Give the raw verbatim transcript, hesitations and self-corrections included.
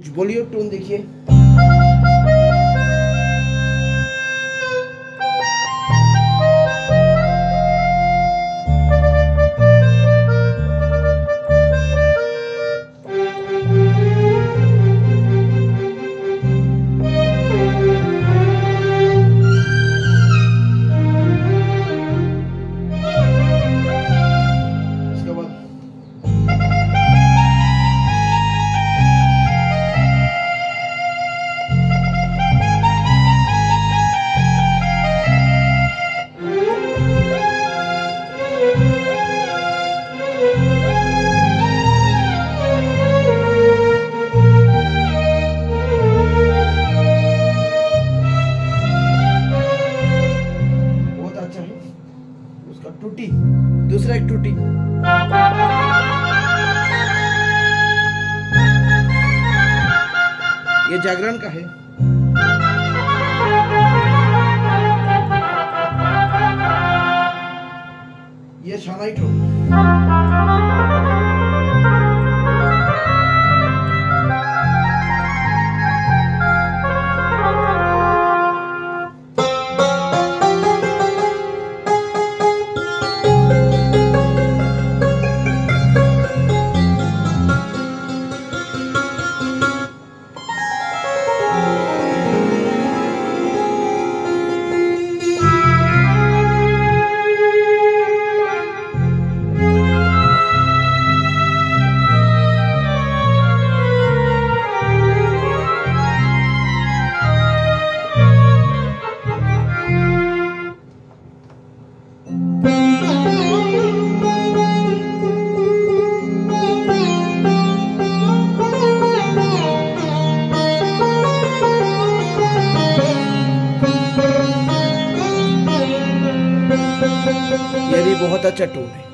कुछ बोलिए, टोन देखिए। इसके बाद बहुत अच्छा है उसका टूटी, दूसरा एक टूटी। ये जागरण का है। ये शहनाई टोन। ये भी बहुत अच्छा टोन है।